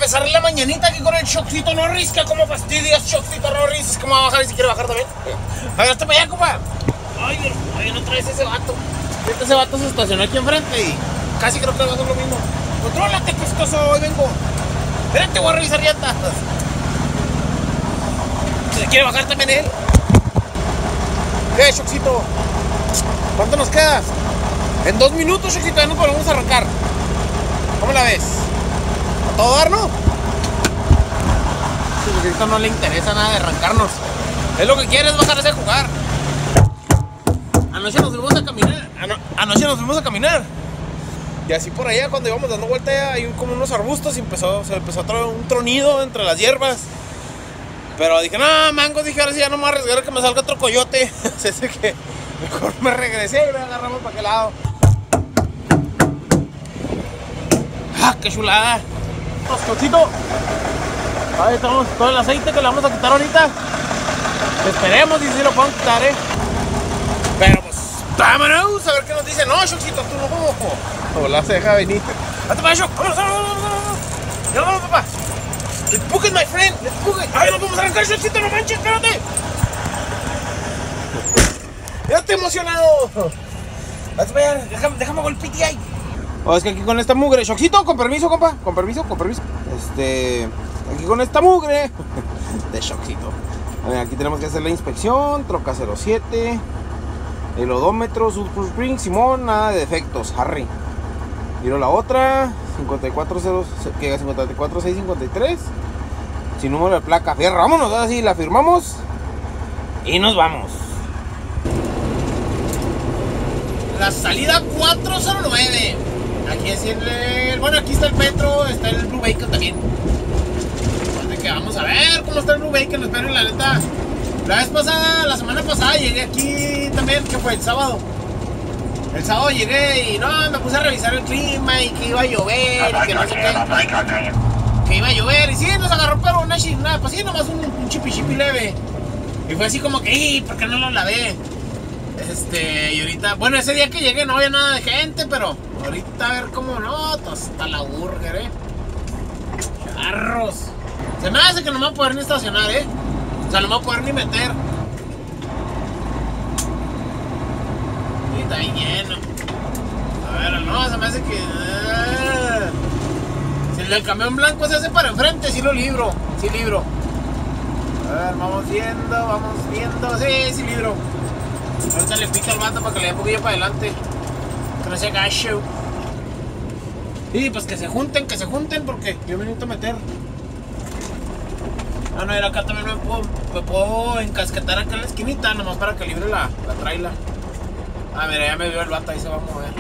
empezar la mañanita aquí con el Choxito Norris, que como fastidias, Choxito Norris. Es como va a bajar y si quiere bajar también. A ver, hasta para allá, compa. Ay, no traes ese vato. Ese vato se estacionó aquí enfrente y casi creo que va a hacer lo mismo. Contrólate, pescoso, hoy vengo. Espérate, voy a revisar llantas. ¿Se quiere bajar también él? ¿Qué, Choxito? ¿Cuánto nos quedas? En 2 minutos, Choxito, ya nos volvemos a arrancar. ¿Cómo la ves? ¿A todo dar, no? Choxito no le interesa nada de arrancarnos. Es lo que quiere, es bajarse a jugar. Anoche nos fuimos a caminar. Anoche nos fuimos a caminar. Y así por allá, cuando íbamos dando vuelta, hay como unos arbustos y se empezó a traer un tronido entre las hierbas. Pero dije, no, mango, dije, ahora sí ya no me voy a arriesgar a que me salga otro coyote. Así que mejor me regresé y lo agarramos para aquel lado. ¡Ah, qué chulada! Choxito. Ahí estamos, todo el aceite que le vamos a quitar ahorita. Esperemos y si lo podemos quitar, Pero pues, vámonos a ver qué nos dice. No, Choxito, tú no. Hola, se deja venir. ¡Hasta para Chox! ¡Vámonos! ¡Ya vamos, papá! ¡Let's book it, my friend! ¡Let's book it! ¡Ay, nos vamos a arrancar, Choxito! ¡No manches, espérate! ¡Ya estoy emocionado! ¡Hasta para allá! ¡Déjame golpear ahí! Oh, es que aquí con esta mugre... Choxito, con permiso, compa. Con permiso. Aquí con esta mugre de Choxito. A ver, aquí tenemos que hacer la inspección. Troca 07. El odómetro, Sulfur Spring, Simón, nada de defectos, Harry. Miro la otra, 54653, sin número de placa. Fierro, vámonos, ahora sí, la firmamos y nos vamos. La salida 409. Aquí es bueno, aquí está el metro, está el Blue Bacon también. Así que vamos a ver cómo está el Blue Bacon, espero, la neta. La semana pasada llegué aquí también, que fue el sábado. El sábado llegué y no, me puse a revisar el clima y que iba a llover y que no sé qué. Que iba a llover y sí, nos agarró pero nada, pues sí, nomás un chipi leve. Y fue así como que, ¿por qué no lo lavé? Y ahorita, bueno, ese día que llegué no había nada de gente, pero ahorita a ver cómo no, hasta la burger, Carros. Se me hace que no me voy a poder ni estacionar, O sea, no me voy a poder ni meter. Y está bien lleno. A ver, no, se me hace que... Si el del camión blanco se hace para enfrente, sí lo libro. Sí libro. A ver, vamos viendo. Sí libro. Ahorita le pito al vato para que le dé un poquillo para adelante. Que no sea gacho. Y pues que se junten porque yo me necesito meter. Ah, no, acá también me puedo encasquetar acá en la esquinita, nomás para que libre la traila. Ah, mira, ya me vio el vato, ahí se va a mover.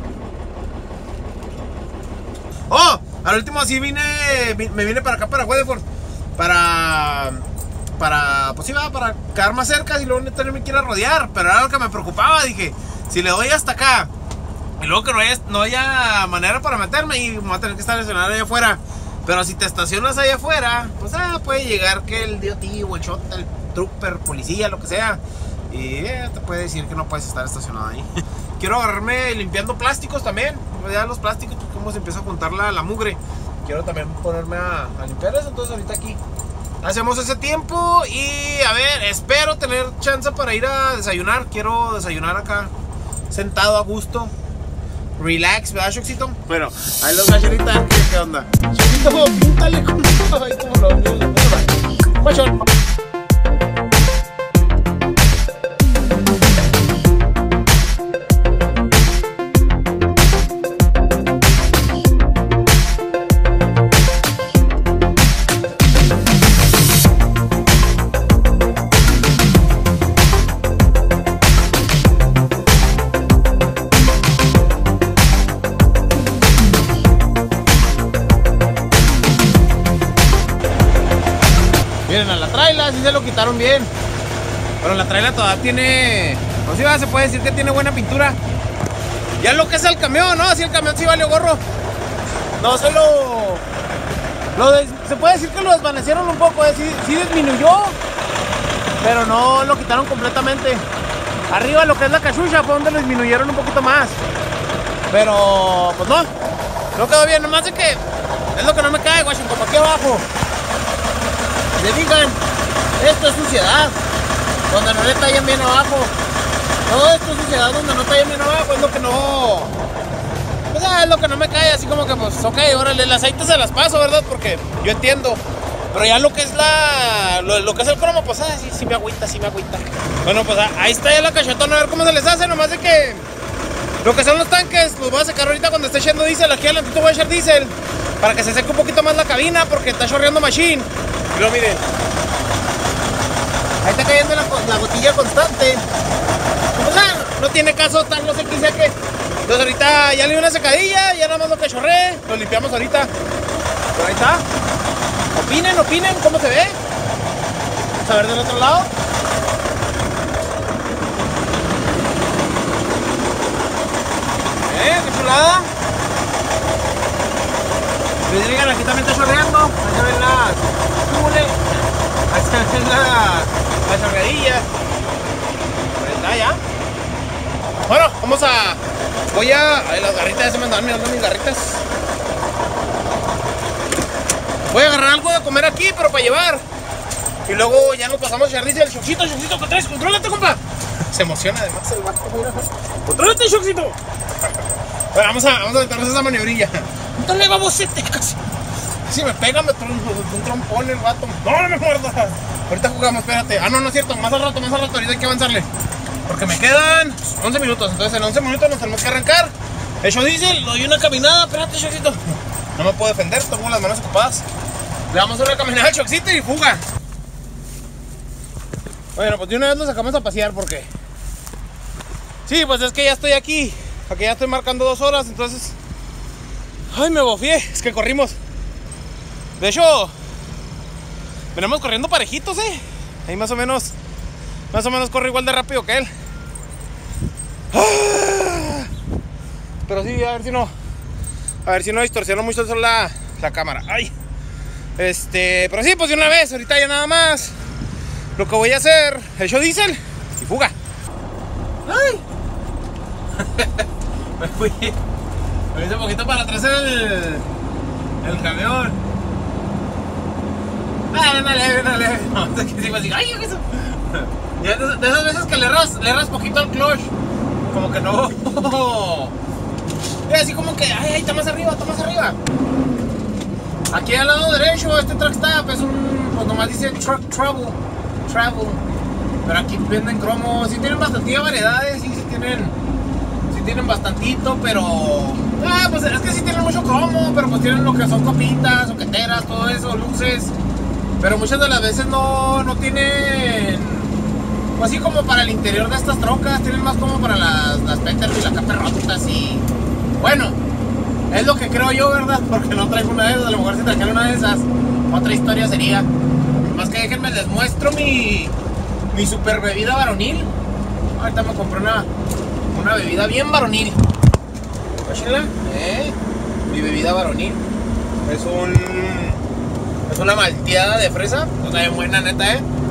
¡Oh! Al último sí me vine para acá, para Weatherford. Pues sí, para quedar más cerca y luego no tenerme que ir a rodear. Pero era lo que me preocupaba, dije, si le doy hasta acá y luego que no haya manera para meterme y me voy a tener que estar estacionado allá afuera. Pero si te estacionas allá afuera, pues puede llegar que el DOT o el shot, el trooper, policía, lo que sea, y te puede decir que no puedes estar estacionado ahí. Quiero agarrarme limpiando plásticos también. Ya los plásticos, pues cómo se empieza a juntar la mugre. Quiero también ponerme a limpiar eso. Entonces ahorita aquí hacemos ese tiempo y a ver, espero tener chance para ir a desayunar. Quiero desayunar acá, sentado a gusto. Relax, ¿verdad, Choxito? Bueno, ahí los gacho ahorita, ¿qué onda? Choxito, púntale con esto, ahí como los niños. Machón. Miren, a la traila sí se lo quitaron bien. Pero la traila todavía tiene... Pues sí, se puede decir que tiene buena pintura. Ya lo que es el camión, ¿no? Así el camión sí valió gorro. No, se puede decir que lo desvanecieron un poco, sí disminuyó. Pero no lo quitaron completamente. Arriba lo que es la cachucha fue donde lo disminuyeron un poquito más. Pero, pues no quedó bien, nomás de que Es lo que no me cae, guacho, como aquí abajo. Se fijan, esto es suciedad. Donde no le tallan bien abajo. Todo esto es suciedad donde no tallan bien abajo. Es lo que no... Pues es lo que no me cae, así como que pues, ok, órale, el aceite se las paso, ¿verdad? Porque yo entiendo. Pero ya lo que es lo que es el cromo, pues sí me agüita, sí me agüita. Bueno, pues ahí está ya la cachetona, a ver cómo se les hace, nomás de que... Lo que son los tanques, los voy a secar ahorita cuando esté echando diésel. Aquí adelantito voy a echar diésel para que se seque un poquito más la cabina, porque está chorreando machine. Y luego miren, ahí está cayendo la gotilla constante. O sea, no tiene caso estarlo seque y seque. Entonces ahorita ya le di una secadilla, ya nada más lo que chorré, lo limpiamos ahorita. Pero ahí está. Opinen, ¿cómo se ve? Vamos a ver del otro lado. ¡Qué chulada! Pues digan, aquí también está chorreando. Ahí se ven ahí se ven las chorreadillas. Ahí está ya. Bueno, vamos a... Ay, las garritas ya se me andaban mirando mis garritas. Voy a agarrar algo de comer aquí, pero para llevar. Y luego ya nos pasamos a echar diésel. Choxito, ¿qué traes? Contrólate, compa. Se emociona además el vato, mira. Contrólate, Choxito. Bueno, vamos a aventarnos esa maniobrilla. Dale, babosete, casi. Si me pega, me un trompón el vato. No me muerdas. Ahorita jugamos, espérate. Ah, no, no es cierto. Más al rato. Ahorita hay que avanzarle. Porque me quedan 11 minutos. Entonces en 11 minutos nos tenemos que arrancar. Echo diésel, doy una caminada. Espérate, Choxito. No me puedo defender, tengo las manos ocupadas. Le damos una caminada al Choxito y fuga. Bueno, pues de una vez nos sacamos a pasear porque... Sí, pues es que ya estoy aquí. Aquí ya estoy marcando 2 horas, entonces... Ay, me bofié, es que corrimos. De hecho, venimos corriendo parejitos, Ahí más o menos corre igual de rápido que él. Pero sí, a ver si no distorsiono mucho el sol la cámara. Ay. Pero sí, pues de una vez, ahorita ya nada más. Lo que voy a hacer, echo diésel y fuga. Ay. Me hice un poquito para atrás el camión. Dale. No, es que sigo así. Ay, eso. Ya de esas veces que le erras poquito al clutch. Como que no. Es así como que, ay, está más arriba. Aquí al lado derecho, este truck stop es pues nomás dice truck travel. Pero aquí venden cromos, sí tienen bastante variedades, sí tienen bastantito, pero... pues es que sí tienen mucho cromo, pero pues tienen lo que son copitas, soqueteras, todo eso, luces. Pero muchas de las veces no tienen... Pues así como para el interior de estas trocas, tienen más como para las Peterbilt y las caperrotas y... Bueno, es lo que creo yo, ¿verdad? Porque no traigo una de esas, a lo mejor si trajera una de esas, otra historia sería. Más que déjenme les muestro mi super bebida varonil. Ahorita me compré una bebida bien varonil. Mi bebida varonil es una malteada de fresa. Está bien buena, neta,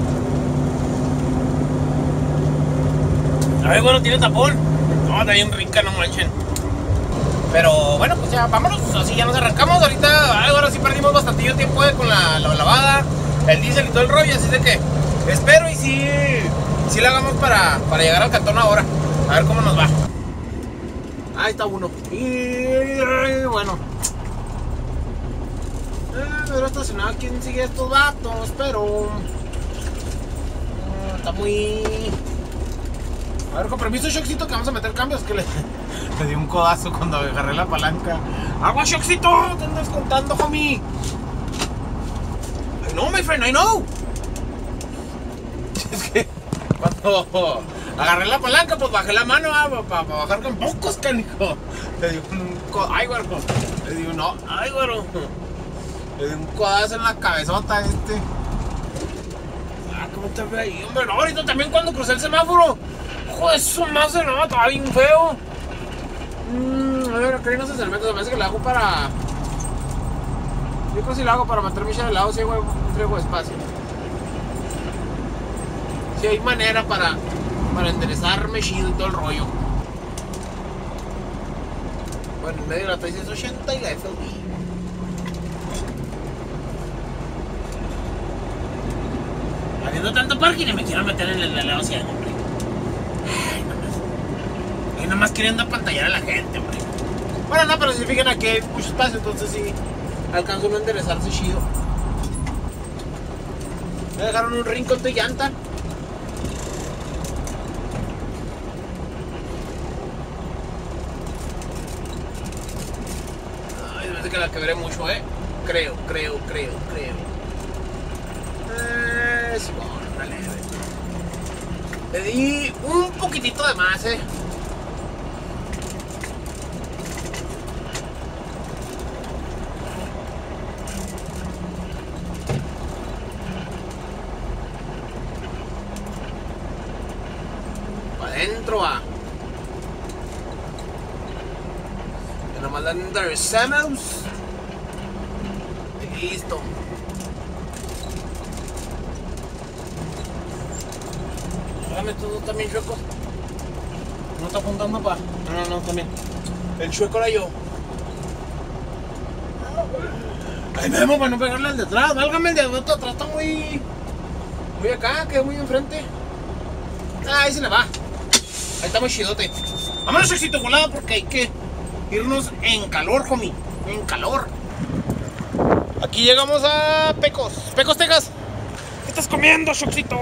A ver, bueno, tiene tapón. No, está bien rica, no manchen. Pero bueno, pues ya vámonos, así ya nos arrancamos. Ahora sí perdimos bastante tiempo con la lavada, el diésel y todo el rollo, así de que espero y sí la hagamos para llegar al cantón ahora. A ver cómo nos va. Ahí está uno. Y bueno, me hubiera estacionado. ¿Quién sigue estos vatos? Pero está muy... A ver, con permiso, Choxito, que vamos a meter cambios. Que le di un codazo cuando agarré la palanca. ¡Agua, Choxito! Te andas contando, homie. I know, my friend, I know. Es que cuando agarré la palanca, pues bajé la mano para bajar con pocos, canijo. Le di un codazo. ¡Ay, güero! Le di no. ¡Ay, güero! Le di un codazo en la cabezota ¿Cómo te ve ahí? Hombre, no, ahorita también cuando crucé el semáforo. Joder, eso más se nada, estaba bien feo. A ver, acá hay unos instrumentos, me parece que lo hago para... Yo creo que sí lo hago para meter mi chave al lado, si hay un friego de espacio. Si hay manera para enderezarme chido y todo el rollo. Bueno, en medio de la 380 y la FLB. Habiendo tanto parking y me quiero meter en el lado ciego, hombre. Ay, nomás queriendo apantallar a la gente, hombre. Bueno, no, pero si fijan aquí hay mucho espacio, entonces sí alcanzo a enderezarse chido. Me dejaron un rincón de llanta. Ay, me parece que la quebré mucho, Creo. Sí, bueno, dale. Le di un poquitito de más, Adentro va. Que nomás la enderezamos. Y listo. Dame tú también, chueco. No está apuntando para. No, también. El chueco era yo. Ay, Memo, para no pegarle al de atrás. Válgame, el de atrás está muy acá, quedó muy enfrente. Ahí se le va. Ahí está muy chidote. Vámonos, éxito volado, porque hay que irnos en calor, homie. En calor. Aquí llegamos a Pecos, Texas. ¿Qué estás comiendo, Shoxito?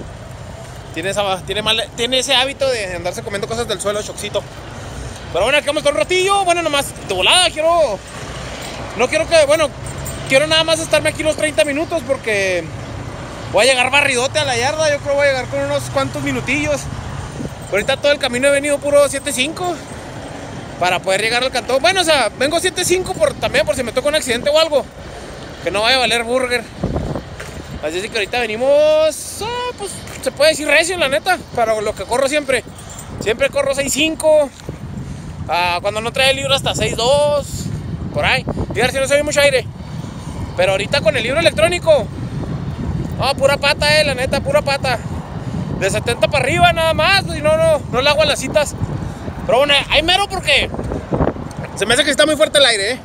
Tiene ese hábito de andarse comiendo cosas del suelo, Shoxito. Pero bueno, aquí vamos con un ratillo. Bueno, nomás de volada, quiero nada más estarme aquí unos 30 minutos porque voy a llegar barridote a la yarda. Yo creo que voy a llegar con unos cuantos minutillos. Ahorita todo el camino he venido puro 7.5 para poder llegar al cantón. Bueno, o sea, vengo 7.5 también por si me toca un accidente o algo, que no vaya a valer burger. Así es que ahorita venimos, pues se puede decir recio, la neta, para lo que corro siempre. Siempre corro 6.5, cuando no trae el libro hasta 6.2, por ahí. Fíjate si no se ve mucho aire. Pero ahorita con el libro electrónico, pura pata, la neta, pura pata. De 70 para arriba nada más, y no le hago a las citas. Pero bueno, ahí mero porque se me hace que está muy fuerte el aire,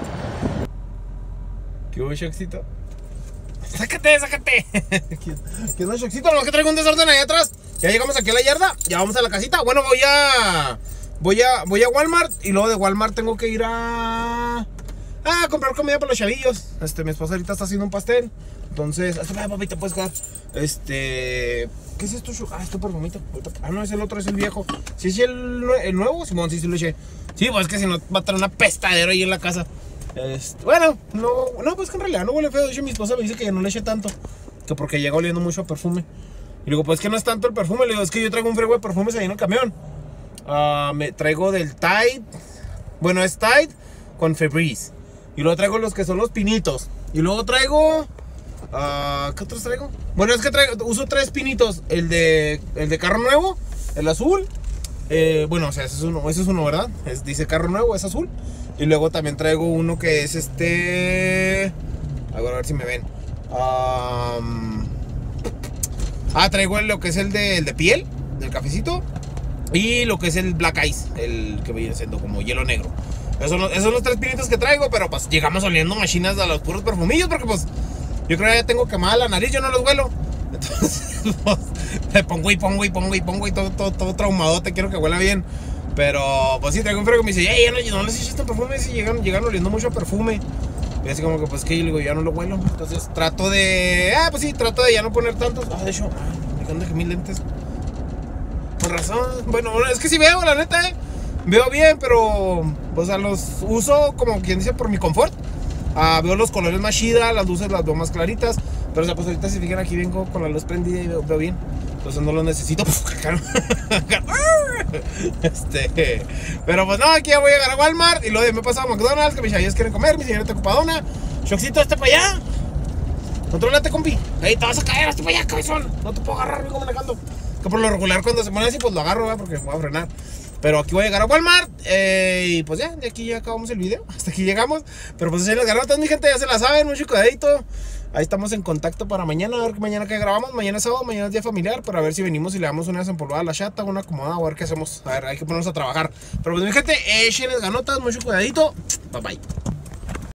¿Qué hubo, Shoxito? ¡Sácate! ¿Qué no, Shoxito? Nomás que traigo un desorden ahí atrás. Ya llegamos aquí a la yarda, ya vamos a la casita. Bueno, voy a Walmart. Y luego de Walmart tengo que ir a comprar comida para los chavillos. Mi esposa ahorita está haciendo un pastel. Entonces, papi, te puedes quedar. ¿Qué es esto? Esto perfumito. No, es el otro, es el viejo. ¿Sí es el nuevo? Simón, sí lo eché. Sí, pues es que si no va a tener una pestadera ahí en la casa. Bueno, no, pues que en realidad no huele feo. De hecho, mi esposa me dice que ya no le eché tanto, que porque llega oliendo mucho a perfume. Y digo, pues que no es tanto el perfume. Le digo, es que yo traigo un frigo de perfumes ahí en el camión. Me traigo del Tide. Bueno, es Tide con Febreze. Y luego traigo los que son los pinitos. Y luego traigo... ¿qué otros traigo? Bueno, es que uso 3 pinitos. El de carro nuevo, el azul. Bueno, o sea, ese es uno, ¿verdad? Dice carro nuevo, es azul. Y luego también traigo uno que es a ver si me ven. Traigo lo que es el de piel, del cafecito. Y lo que es el Black Ice, el que viene siendo como hielo negro. Esos son los 3 pinitos que traigo. Pero pues llegamos oliendo machinas a los puros perfumillos, porque pues yo creo que ya tengo quemada la nariz, yo no los huelo. Entonces pues, le pongo y todo traumadote, quiero que huela bien. Pero pues sí, traigo un frío que me dice, no les eches este perfume. Y llegan oliendo mucho a perfume. Y así como que pues que yo le digo, ya no lo huelo. Entonces trato de ya no poner tantos. De hecho, me dejé mis lentes. Por razón, bueno, es que sí veo, la neta, veo bien, pero o sea, los uso como quien dice por mi confort. Veo los colores más chidas, las luces las veo más claritas. Pero o sea, pues ahorita si fijan aquí vengo con la luz prendida y veo bien. Entonces no los necesito. Pero pues no, aquí ya voy a llegar a Walmart. Y luego me he pasado a McDonald's, que mis chavillas quieren comer, mi señora está ocupadona. Shoxito, para allá. Contrólate, compi. Ahí te vas a caer, para allá, cabezón. No te puedo agarrar, vengo manejando. Que por lo regular cuando se pone así, pues lo agarro, ¿verdad? Porque voy a frenar. Pero aquí voy a llegar a Walmart. Y pues ya, de aquí ya acabamos el video. Hasta aquí llegamos. Pero pues así las ganotas, mi gente, ya se la saben, mucho cuidadito. Ahí estamos en contacto para mañana. A ver mañana que grabamos. Mañana es sábado, mañana es día familiar. Para ver si venimos y le damos una desempolvada a la chata, una acomodada, a ver qué hacemos. A ver, hay que ponernos a trabajar. Pero pues mi gente, échenles ganotas, mucho cuidadito. Bye bye.